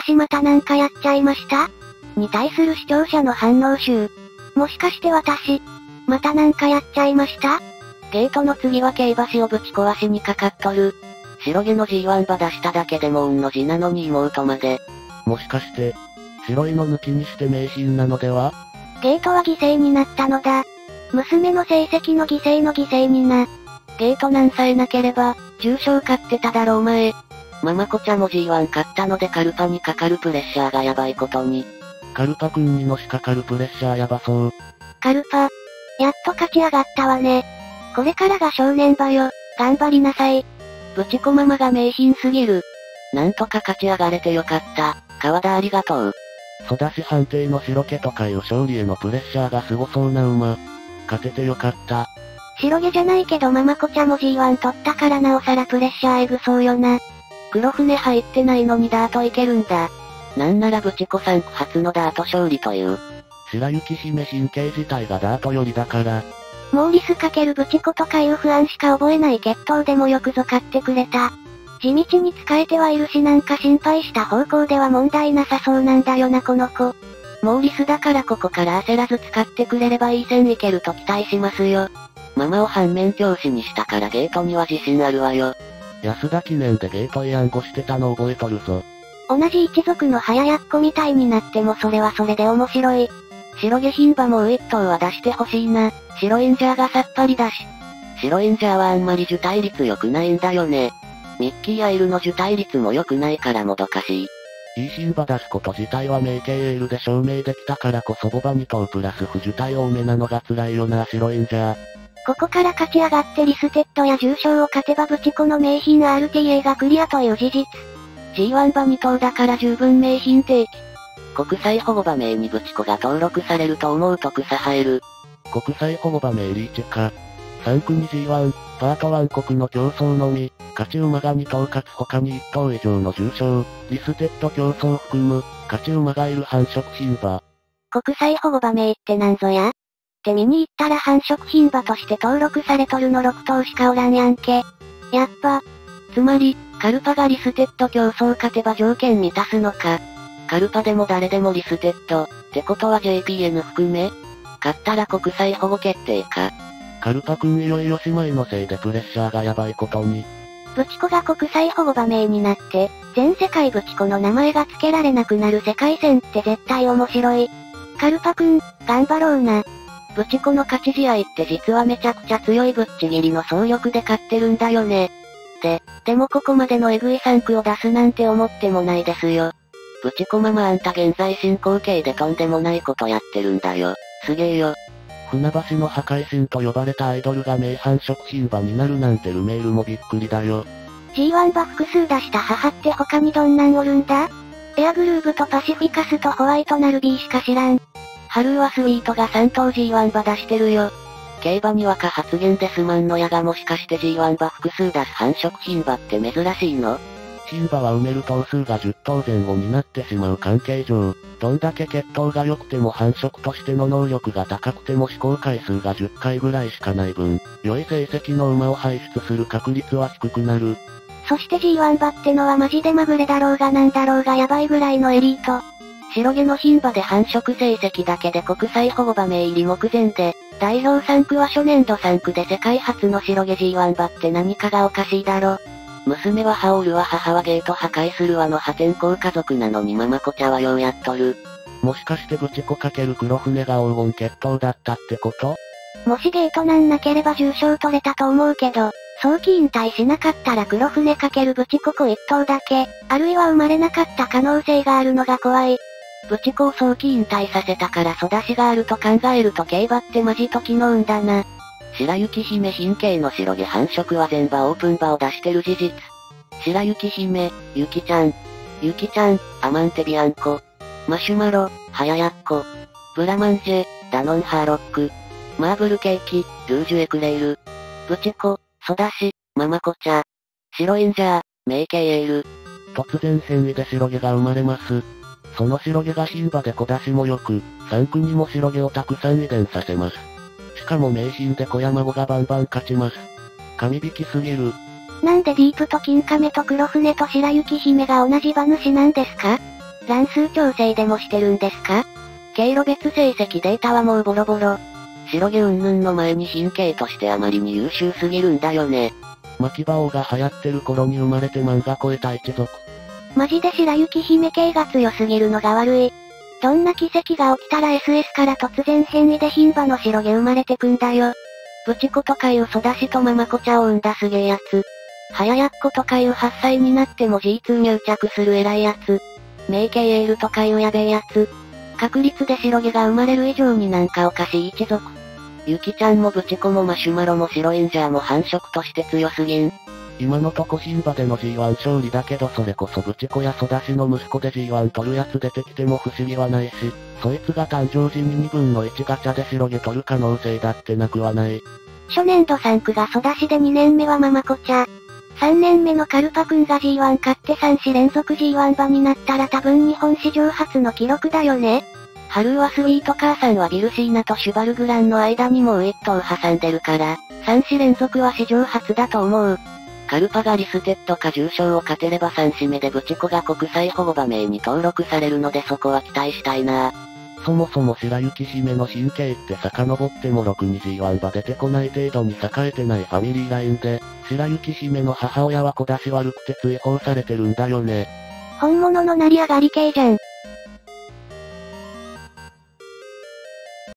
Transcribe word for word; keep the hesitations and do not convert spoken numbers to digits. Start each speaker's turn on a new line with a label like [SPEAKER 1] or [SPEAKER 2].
[SPEAKER 1] 私またなんかやっちゃいましたに対する視聴者の反応集。もしかして私、またなんかやっちゃいました
[SPEAKER 2] ゲートの次は競馬士をぶち壊しにかかっとる。白毛の ジーワン 馬出しただけでも運の字なのに妹まで。
[SPEAKER 3] もしかして、白いの抜きにして名品なのでは？
[SPEAKER 1] ゲートは犠牲になったのだ。娘の成績の犠牲の犠牲にな。
[SPEAKER 2] ゲートなんさえなければ、重賞勝ってただろお前。ママコちゃんも ジーワン 勝ったのでカルパにかかるプレッシャーがやばいことに。
[SPEAKER 3] カルパくんにのしかかるプレッシャーやばそう。
[SPEAKER 1] カルパ。やっと勝ち上がったわね。これからが正念場よ。頑張りなさい。
[SPEAKER 2] ブチコママが名品すぎる。なんとか勝ち上がれてよかった。川田ありがとう。
[SPEAKER 3] ソダシ判定の白毛とかいう勝利へのプレッシャーがすごそうな馬。勝ててよかった。
[SPEAKER 1] 白毛じゃないけどママコちゃんも ジーワン 取ったからなおさらプレッシャーエグそうよな。
[SPEAKER 2] 黒船入ってないのにダートいけるんだ。なんならブチコさん初のダート勝利という。
[SPEAKER 3] 白雪姫神経自体がダート寄りだから。
[SPEAKER 1] モーリス×ブチコとかいう不安しか覚えない決闘でもよくぞ勝ってくれた。地道に使えてはいるしなんか心配した方向では問題なさそうなんだよなこの子。
[SPEAKER 2] モーリスだからここから焦らず使ってくれればいい線いけると期待しますよ。ママを反面教師にしたからゲートには自信あるわよ。
[SPEAKER 3] 安田記念でゲートイヤンゴしてたの覚えとるぞ。
[SPEAKER 1] 同じ一族の早やっこみたいになってもそれはそれで面白い。
[SPEAKER 2] 白毛牝馬もウィットは出してほしいな。白インジャーがさっぱりだし。白インジャーはあんまり受胎率良くないんだよね。ミッキーアイルの受胎率も良くないからもどかしい。
[SPEAKER 3] いい牝馬出すこと自体はメイケイエールで証明できたからこそボバに頭プラス不受胎多めなのが辛いよな白インジャー。
[SPEAKER 1] ここから勝ち上がってリステッドや重賞を勝てばブチコの名品 アールティーエー がクリアという事実。
[SPEAKER 2] ジーワン 馬に頭だから十分名品定期。国際保護馬名にブチコが登録されると思うと草生える。
[SPEAKER 3] 国際保護馬名リーチェか。さん国 ジーワン、パートワン国の競争のみ、勝ち馬がに頭かつ他にいち頭以上の重賞、リステッド競争含む、勝ち馬がいる繁殖牝馬。
[SPEAKER 1] 国際保護馬名ってなんぞやって見に行ったら繁殖牝馬として登録されとるのろく頭しかおらんやんけ。やっぱ、
[SPEAKER 2] つまり、カルパがリステッド競争勝てば条件満たすのか。カルパでも誰でもリステッド、ってことは ジェーピーエヌ 含め勝ったら国際保護決定か。
[SPEAKER 3] カルパくんいよいよ姉妹のせいでプレッシャーがやばいことに。
[SPEAKER 1] ブチコが国際保護馬名になって、全世界ブチコの名前が付けられなくなる世界戦って絶対面白い。カルパくん、頑張ろうな。
[SPEAKER 2] ブチコの勝ち試合って実はめちゃくちゃ強いぶっちぎりの総力で勝ってるんだよね。で、でもここまでのエグいさん区を出すなんて思ってもないですよ。ブチコママあんた現在進行形でとんでもないことやってるんだよ。すげえよ。
[SPEAKER 3] 船橋の破壊神と呼ばれたアイドルが名繁殖牝馬になるなんてルメールもびっくりだよ。
[SPEAKER 1] ジーワン 馬複数出した母って他にどんなんおるんだ？エアグルーヴとパシフィカスとホワイトナルビーしか知らん。
[SPEAKER 2] ハルーはスウィートがさん頭 ジーワン 馬出してるよ。競馬にわか発言ですまんのやがもしかして ジーワン 馬複数出す繁殖牝馬って珍しいの？
[SPEAKER 3] 牝馬は埋める頭数がじゅっ頭前後になってしまう関係上、どんだけ血統が良くても繁殖としての能力が高くても試行回数がじゅっかいぐらいしかない分、良い成績の馬を輩出する確率は低くなる。
[SPEAKER 1] そして ジーワン 馬ってのはマジでまぐれだろうがなんだろうがやばいぐらいのエリート。
[SPEAKER 2] 白毛の牝馬で繁殖成績だけで国際保護馬名入り目前で、代表さん区は初年度さん区で世界初の白毛 ジーワン 馬って何かがおかしいだろ。娘はハオルは母はゲート破壊するわの破天荒家族なのにママコチャはようやっとる。
[SPEAKER 3] もしかしてブチコ×黒船が黄金血統だったってこと？
[SPEAKER 1] もしゲートなんなければ重賞取れたと思うけど、早期引退しなかったら黒船×ブチココ一頭だけ、あるいは生まれなかった可能性があるのが怖い。
[SPEAKER 2] ブチコを早期引退させたから育ちがあると考えると競馬ってマジ時の運だな。白雪姫品系の白毛繁殖は全馬オープン馬を出してる事実。白雪姫、ゆきちゃん、ゆきちゃん、アマンテビアンコ、マシュマロ、はややっこ、ブラマンジェ、ダノンハーロック、マーブルケーキ、ルージュエクレイル、ブチコ、ソダシ、ママコチャ、白インジャー、メイケイエール。
[SPEAKER 3] 突然変異で白毛が生まれます。その白毛が牝馬で小出しも良く、さん区にも白毛をたくさん遺伝させます。しかも名品で小山子がバンバン勝ちます。神引きすぎる。
[SPEAKER 1] なんでディープと金亀と黒船と白雪姫が同じ馬主なんですか？ 乱数調整でもしてるんですか？
[SPEAKER 2] 経路別成績データはもうボロボロ。白毛云々の前に品系としてあまりに優秀すぎるんだよね。
[SPEAKER 3] 巻き場王が流行ってる頃に生まれて漫画超えた一族。
[SPEAKER 1] マジで白雪姫系が強すぎるのが悪い。どんな奇跡が起きたら エスエス から突然変異で牝馬の白毛生まれてくんだよ。
[SPEAKER 2] ブチコとかいう育ちとママコ茶を産んだすげえやつ。はややっことかいうはっさいになっても ジーツー 入着する偉いやつ。メイケイエールとかいうやべえやつ。確率で白毛が生まれる以上になんかおかしい一族。ゆきちゃんもブチコもマシュマロも白インジャーも繁殖として強すぎん。
[SPEAKER 3] 今のとこ牝馬での ジーワン 勝利だけどそれこそブチコやソダシの息子で ジーワン 取るやつ出てきても不思議はないし、そいつが誕生時ににぶんのいちガチャで白毛取る可能性だってなくはない。
[SPEAKER 1] 初年度さん区がソダシでにねんめはママコチャ。さんねんめのカルパくんが ジーワン 勝ってさんし連続 ジーワン 馬になったら多分日本史上初の記録だよね。
[SPEAKER 2] ハルーはスイート母さんはビルシーナとシュバルグランの間にもう一頭挟んでるから、さんし連続は史上初だと思う。カルパがリステッドか重賞を勝てればさんしめでブチコが国際保護馬名に登録されるのでそこは期待したいな。
[SPEAKER 3] そもそも白雪姫の品系って遡ってもろくに ジーワン 馬出てこない程度に栄えてないファミリーラインで、白雪姫の母親は小出し悪くて追放されてるんだよね。
[SPEAKER 1] 本物の成り上がり系じゃん。